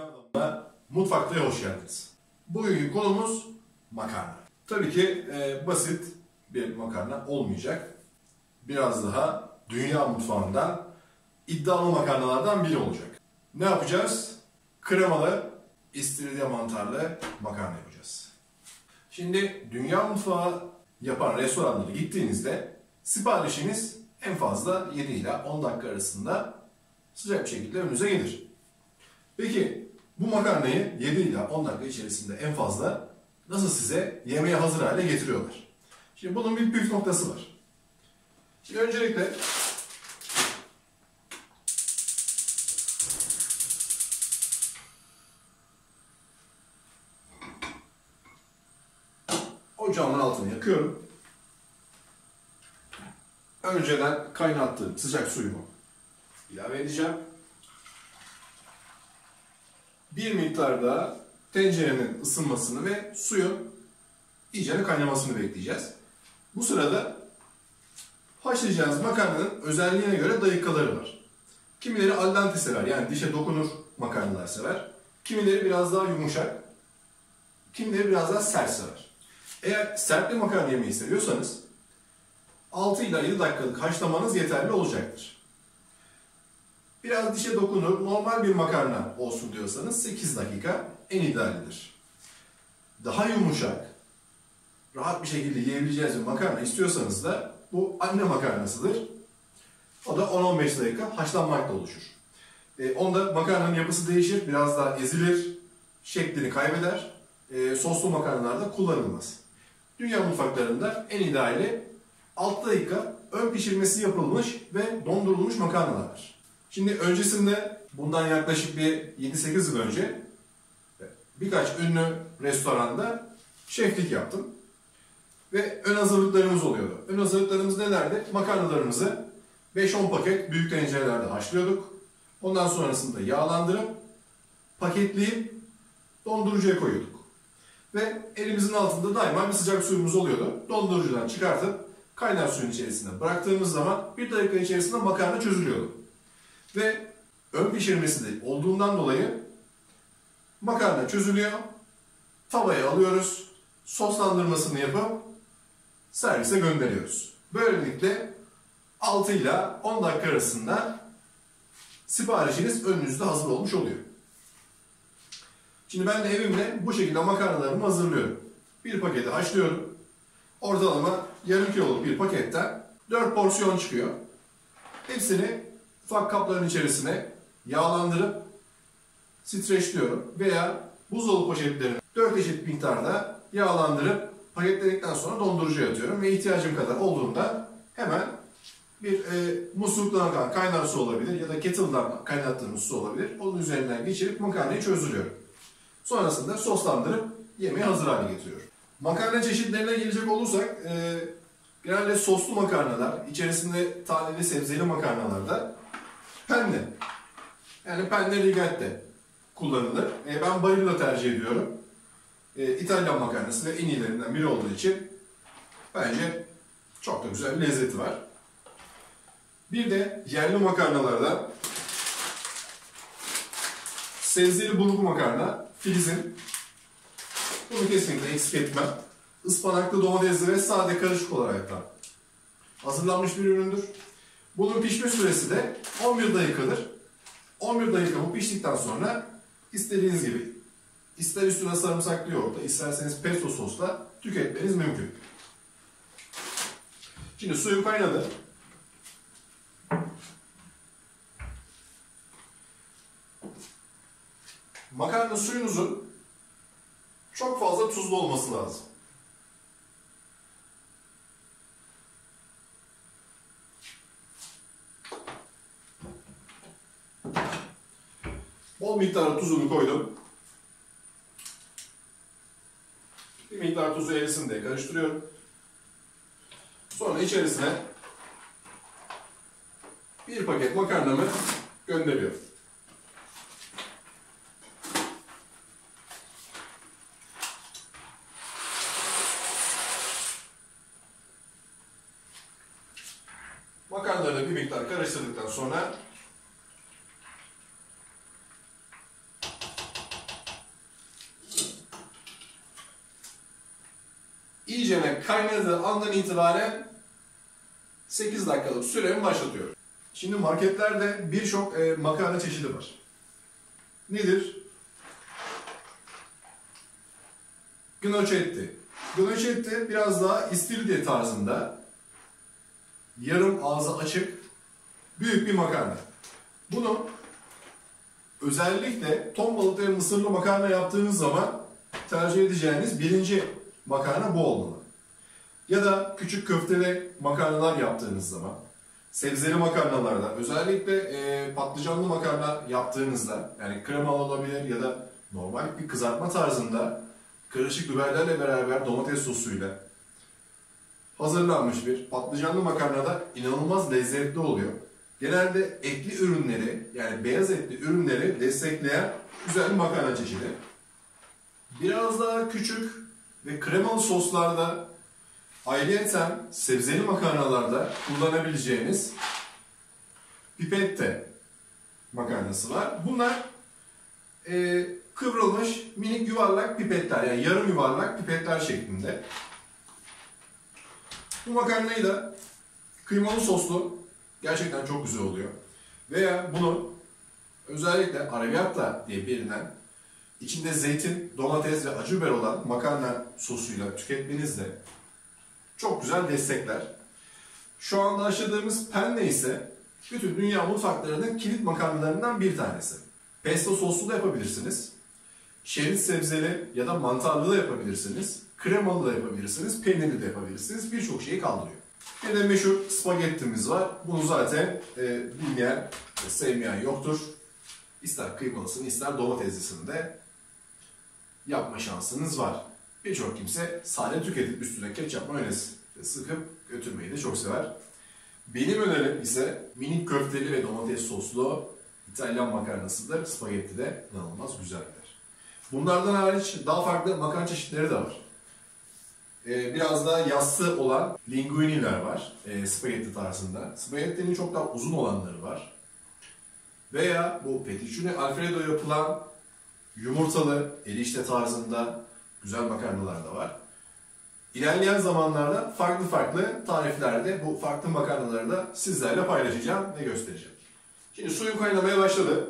Kanalımda Mutfakta'ya hoş geldiniz. Bugünkü konumuz makarna. Tabii ki basit bir makarna olmayacak. Biraz daha dünya mutfağında iddialı makarnalardan biri olacak. Ne yapacağız? Kremalı, istiridye mantarlı makarna yapacağız. Şimdi dünya mutfağı yapan restoranlara gittiğinizde siparişiniz en fazla 7 ile 10 dakika arasında sıcak bir şekilde önünüze gelir. Peki bu makarnayı 7 ile 10 dakika içerisinde en fazla nasıl size yemeğe hazır hale getiriyorlar? Şimdi bunun bir püf noktası var. Şimdi öncelikle ocağımın altını yakıyorum. Önceden kaynattığım sıcak suyumu ilave edeceğim. Bir miktar daha tencerenin ısınmasını ve suyun iyice kaynamasını bekleyeceğiz. Bu sırada haşlayacağımız makarnanın özelliğine göre dakikaları var. Kimileri al dente sever, yani dişe dokunur makarnalar sever. Kimileri biraz daha yumuşak, kimileri biraz daha sert sever. Eğer sert bir makarna yemeyi seviyorsanız 6 ila 7 dakikalık haşlamanız yeterli olacaktır. Biraz dişe dokunur, normal bir makarna olsun diyorsanız 8 dakika en idealidir. Daha yumuşak, rahat bir şekilde yiyebileceğiniz bir makarna istiyorsanız da bu anne makarnasıdır. O da 10-15 dakika haşlanmakla oluşur. Onda makarnanın yapısı değişir, biraz daha ezilir, şeklini kaybeder. Soslu makarnalarda kullanılmaz. Dünya mutfaklarında en ideali 6 dakika ön pişirmesi yapılmış ve dondurulmuş makarnalardır. Şimdi öncesinde bundan yaklaşık bir 7-8 yıl önce birkaç ünlü restoranda şeflik yaptım. Ve ön hazırlıklarımız oluyordu. Ön hazırlıklarımız nelerdi? Makarnalarımızı 5-10 paket büyük tencerelerde haşlıyorduk. Ondan sonrasında yağlandırıp, paketleyip dondurucuya koyuyorduk. Ve elimizin altında daima bir sıcak suyumuz oluyordu. Dondurucudan çıkartıp kaynar suyun içerisine bıraktığımız zaman 1 dakika içerisinde makarna çözülüyordu. Ve ön pişirmesi de olduğundan dolayı makarna çözülüyor. Tavaya alıyoruz. Soslandırmasını yapıp servise gönderiyoruz. Böylelikle 6 ile 10 dakika arasında siparişiniz önünüzde hazır olmuş oluyor. Şimdi ben de evimde bu şekilde makarnalarımı hazırlıyorum. Bir paketi haşlıyorum. Ortalama yarım kiloluk bir paketten 4 porsiyon çıkıyor. Hepsini ufak kapların içerisine yağlandırıp streçliyorum veya buzdolabı poşetlerini 4 eşit miktarda yağlandırıp paketledikten sonra dondurucuya atıyorum ve ihtiyacım kadar olduğunda hemen bir musluktan akan kaynar su olabilir ya da kettle'dan kaynattığımız su olabilir. Onun üzerinden geçirip makarnayı çözdürüyorum. Sonrasında soslandırıp yemeğe hazır hale getiriyorum. Makarna çeşitlerine gelecek olursak genelde soslu makarnalar, içerisinde taneli sebzeli makarnalarda penne, yani penne rigate kullanılır. Ben barilla tercih ediyorum. İtalyan makarnası ve en iyilerinden biri olduğu için bence çok da güzel bir lezzeti var. Bir de yerli makarnalarda sebzeli bulgur makarna, Filiz'in. Bunu kesinlikle eksik etmem. Ispanaklı, domatesli ve sade karışık olarak da hazırlanmış bir üründür. Bunun pişme süresi de 11 dakikadır. 11 dakika bu piştikten sonra istediğiniz gibi ister üstüne sarımsaklı yoğurtla, isterseniz pesto sosla tüketmeniz mümkün. Şimdi suyum kaynadı. Makarna suyunuzun çok fazla tuzlu olması lazım. Bol miktarda tuzunu koydum. Bir miktar tuzu erisin diye karıştırıyorum. Sonra içerisine bir paket makarnamı gönderiyorum. Makarnaları bir miktar karıştırdıktan sonra iyicene kaynadığı andan itibaren 8 dakikalık süremi başlatıyorum. Şimdi marketlerde birçok makarna çeşidi var. Nedir? Gnocchetti. Gnocchetti biraz daha istiridye tarzında, yarım ağzı açık, büyük bir makarna. Bunu özellikle ton balıklı ve mısırlı makarna yaptığınız zaman tercih edeceğiniz birinci makarna bu olmalı. Ya da küçük köfteli makarnalar yaptığınız zaman, sebzeli makarnalarda, özellikle patlıcanlı makarna yaptığınızda, yani kremalı olabilir ya da normal bir kızartma tarzında karışık biberlerle beraber domates sosuyla hazırlanmış bir patlıcanlı makarnada inanılmaz lezzetli oluyor. Genelde etli ürünleri, yani beyaz etli ürünleri destekleyen güzel bir makarna çeşidi. Biraz daha küçük ve kremalı soslarda, ayrıyeten sebzeli makarnalarda kullanabileceğiniz pipette makarnası var. Bunlar kıvrılmış minik yuvarlak pipetler, yani yarım yuvarlak pipetler şeklinde. Bu makarnayı da kıymalı soslu gerçekten çok güzel oluyor. Veya bunu özellikle arrabbiata diye bilinen, içinde zeytin, domates ve acı biber olan makarna sosuyla tüketmeniz de çok güzel destekler. Şu anda aşıladığımız penne ise bütün dünya mutfaklarının kilit makarnalarından bir tanesi. Pesto soslu da yapabilirsiniz. Şerit sebzeli ya da mantarlı da yapabilirsiniz. Kremalı da yapabilirsiniz. Peynirli de yapabilirsiniz. Birçok şeyi kaldırıyor. Bir de meşhur spagettimiz var. Bunu zaten bilmeyen, sevmeyen yoktur. İster kıymalısını ister domateslisini de yapma şansınız var. Birçok kimse sade tüketip üstüne ketçap, mayonez sıkıp götürmeyi de çok sever. Benim önerim ise minik köfteli ve domates soslu İtalyan makarnasıdır. Spagetti de inanılmaz güzeldir. Bunlardan hariç daha farklı makarna çeşitleri de var. Biraz daha yassı olan linguini'ler var spagetti tarzında. Spagettinin çok daha uzun olanları var. Veya bu fettuccine alfredo yapılan yumurtalı erişte tarzında güzel makarnalar da var. İlerleyen zamanlarda farklı tariflerde bu farklı makarnaları da sizlerle paylaşacağım ve göstereceğim. Şimdi suyum kaynamaya başladı.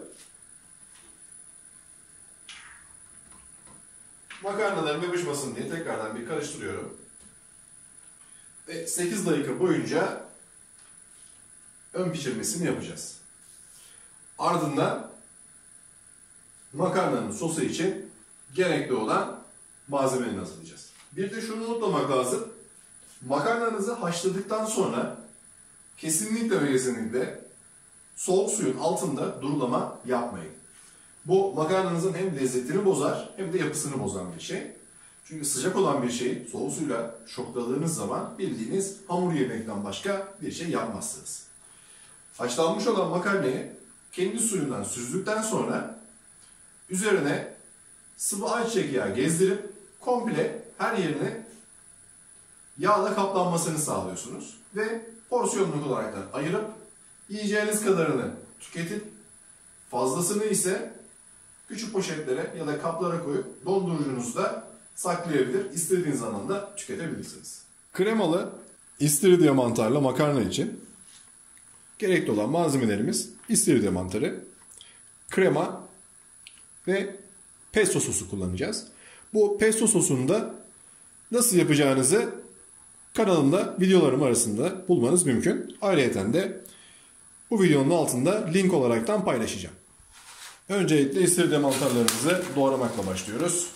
Makarnaların yapışmasın diye tekrardan bir karıştırıyorum. Ve 8 dakika boyunca ön pişirmesini yapacağız. Ardından makarnanın sosu için gerekli olan malzemeleri hazırlayacağız. Bir de şunu unutmamak lazım. Makarnanızı haşladıktan sonra kesinlikle ve kesinlikle soğuk suyun altında durulama yapmayın. Bu makarnanızın hem lezzetini bozar hem de yapısını bozan bir şey. Çünkü sıcak olan bir şeyi soğuk suyla şokladığınız zaman bildiğiniz hamur yemekten başka bir şey yapmazsınız. Haşlanmış olan makarnayı kendi suyundan süzdükten sonra üzerine sıvı ayçiçek yağı gezdirip komple her yerine yağla kaplanmasını sağlıyorsunuz. Ve porsiyonluk olarak da ayırıp yiyeceğiniz kadarını tüketip fazlasını ise küçük poşetlere ya da kaplara koyup dondurucunuzda saklayabilir, istediğiniz zaman da tüketebilirsiniz. Kremalı istiridye mantarlı makarna için gerekli olan malzemelerimiz istiridye mantarı, krema ve pesto sosu kullanacağız. Bu pesto sosunu da nasıl yapacağınızı kanalımda videolarım arasında bulmanız mümkün. Ayrıca de bu videonun altında link olaraktan paylaşacağım. Öncelikle istiridye mantarlarımızı doğramakla başlıyoruz.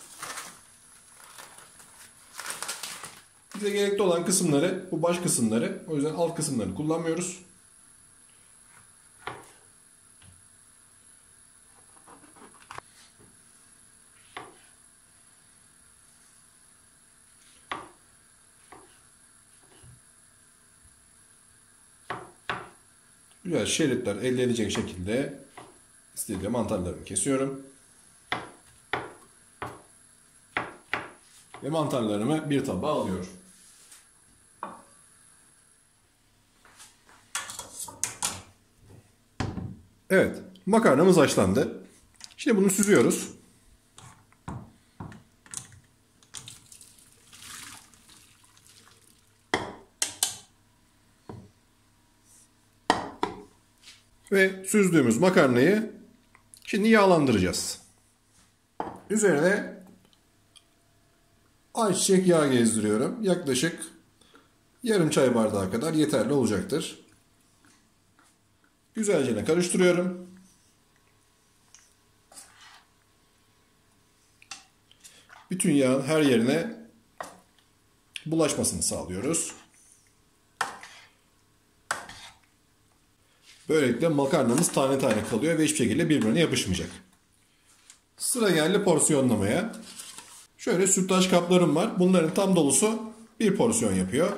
Bize gerekli olan kısımları, bu baş kısımları, o yüzden alt kısımlarını kullanmıyoruz. Güzel şeritler elde edecek şekilde istiridye mantarlarını kesiyorum. Ve mantarlarımı bir tabağa alıyorum. Evet, makarnamız haşlandı. Şimdi bunu süzüyoruz. Ve süzdüğümüz makarnayı şimdi yağlandıracağız. Üzerine ayçiçek yağı gezdiriyorum. Yaklaşık yarım çay bardağı kadar yeterli olacaktır. Güzelce karıştırıyorum. Bütün yağın her yerine bulaşmasını sağlıyoruz. Böylelikle makarnamız tane tane kalıyor ve hiçbir şekilde birbirine yapışmayacak. Sıra geldi porsiyonlamaya. Şöyle sütlaç kaplarım var. Bunların tam dolusu bir porsiyon yapıyor.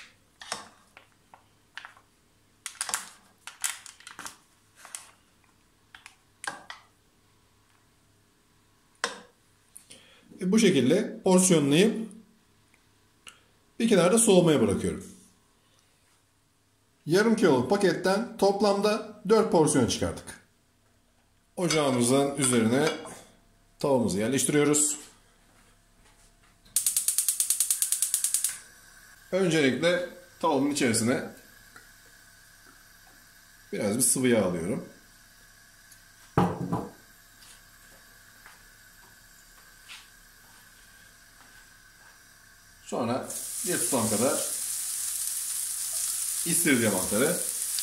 Bu şekilde porsiyonlayıp bir kenarda soğumaya bırakıyorum. Yarım kiloluk paketten toplamda 4 porsiyon çıkardık. Ocağımızın üzerine tavamızı yerleştiriyoruz. Öncelikle tavamın içerisine biraz bir sıvı yağ alıyorum. Sonra bir tutam kadar istiridye mantarı.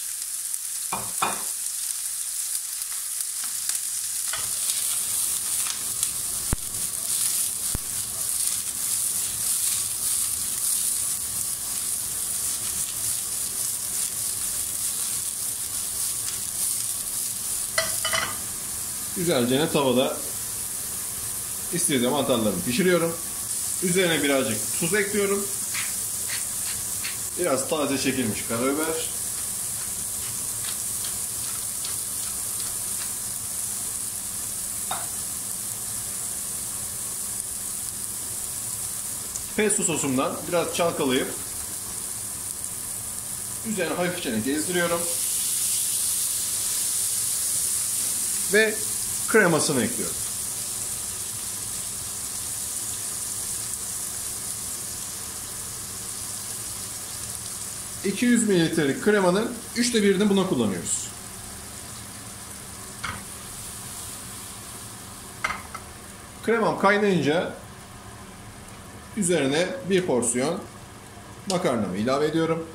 Güzelce tavada istiridye mantarlarımı pişiriyorum. Üzerine birazcık tuz ekliyorum. Biraz taze çekilmiş karabiber. Pesto sosumdan biraz çalkalayıp üzerine hafifçe gezdiriyorum. Ve kremasını ekliyorum. ...200 mililitrelik kremanın 1/3'ünü buna kullanıyoruz. Kremam kaynayınca... ...üzerine bir porsiyon... ...makarnamı ilave ediyorum.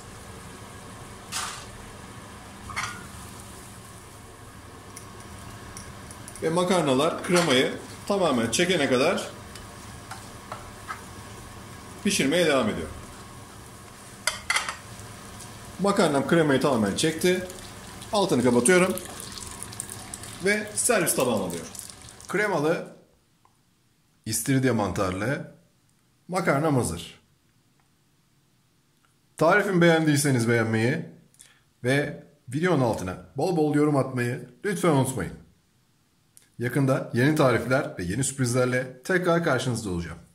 Ve makarnalar kremayı tamamen çekene kadar... ...pişirmeye devam ediyor. Makarnam kremayı tamamen çekti. Altını kapatıyorum. Ve servis tabağına alıyorum. Kremalı, istiridye mantarlı makarnam hazır. Tarifimi beğendiyseniz beğenmeyi ve videonun altına bol bol yorum atmayı lütfen unutmayın. Yakında yeni tarifler ve yeni sürprizlerle tekrar karşınızda olacağım.